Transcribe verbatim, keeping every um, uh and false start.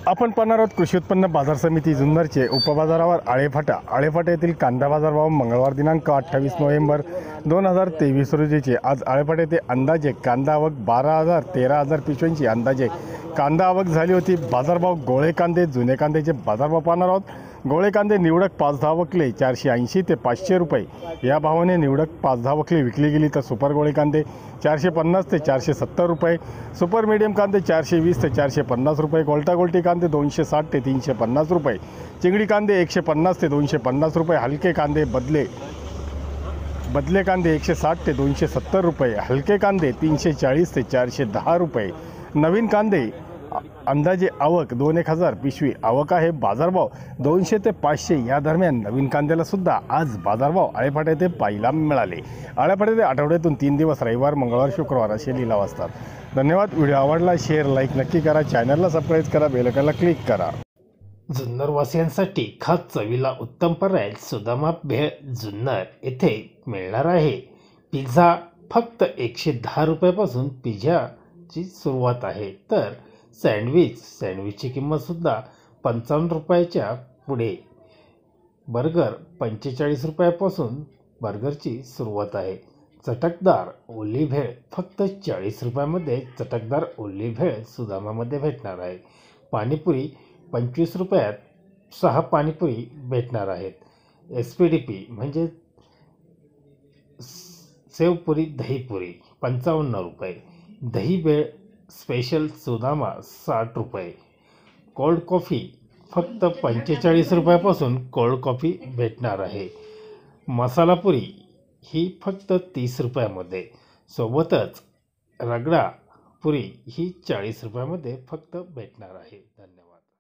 आपण पाहणार आहोत कृषी उत्पन्न बाजार समिती जुन्नरचे उपबाजारावर आळेफाटा आळेफाटा येथील कांदा बाजार भाव मंगळवार दिनांक अठ्ठावीस नोव्हेंबर दोन हजार तेवीस रोजीचे. आज आळेफाटा येथे अंदाजे कांदा आवक बारा हजार तेरा हजार पिशव्यांची अंदाजे कांदा आवक झाली होती. बाजारभाव गोळे कांदे जुने कांद्याचे बाजारभाव पाहणार आहोत. गोळे कांदे निवडक पाच दहा वकले चारशे ऐंशी ते पाचशे रुपये या भावाने निवडक पाच दहा वकले विकली गेली. तर सुपर गोळे कांदे चारशे पन्नास ते चारशे सत्तर रुपये, सुपर मीडियम कांदे चारशे वीस ते चारशे पन्नास रुपये, गोल्टा गोल्टी कांदे दोनशे साठ ते तीनशे पन्नास रुपये, चिंगडी कांदे एकशे पन्नास ते दोनशे पन्नास रुपये, हलके कांदे बदले बदले कांदे एकशे साठ ते दोनशे सत्तर रुपये, हलके कांदे तीनशे चाळीस ते चारशे दहा रुपये, नवीन कांदे अंदाजे आवक दोन एक हजार पिशवी आवक आहे. बाजारभाव दोनशे ते पाचशे या दरम्यान नवीन कांद्याला सुद्धा आज बाजारभाव आळेफाटा येथे पाहायला मिळाले. आळेफाटा येथे आठवड्यातून तीन दिवस रविवार मंगळवार शुक्रवार असे लिलाव असतात. धन्यवाद. व्हिडिओ आवडला शेअर लाईक नक्की करा. चॅनलला सबस्क्राईब करा. बेल आयकॉनला क्लिक करा. जुन्नरवासियांसाठी खास चवीला उत्तम पर्याय सुदामा भेळ जुन्नर येथे मिळणार आहे. पिझ्झा फक्त एकशे दहा रुपयापासून पिझ्झाची सुरुवात आहे. तर सँडविच सँडविचची किंमतसुद्धा पंचावन्न रुपयाच्या पुढे. बर्गर पंचेचाळीस रुपयापासून बर्गरची सुरुवात आहे. चटकदार ओली भेळ फक्त चाळीस रुपयामध्ये चटकदार ओली भेळ सुदामामध्ये भेटणार आहे. पाणीपुरी पंचवीस रुपयात सहा पाणीपुरी भेटणार आहेत. एस पी डी पी म्हणजे सेवपुरी दहीपुरी पंचावन्न रुपये, दही भेळ स्पेशल सुदामा साठ रुपये, कोल्ड कॉफी फक्त पंचेचाळीस रुपयापासून कोल्ड कॉफी भेटणार आहे. मसालापुरी ही फक्त तीस रुपयामध्ये, सोबतच रगडा पुरी ही चाळीस रुपयामध्ये फक्त भेटणार आहे. धन्यवाद.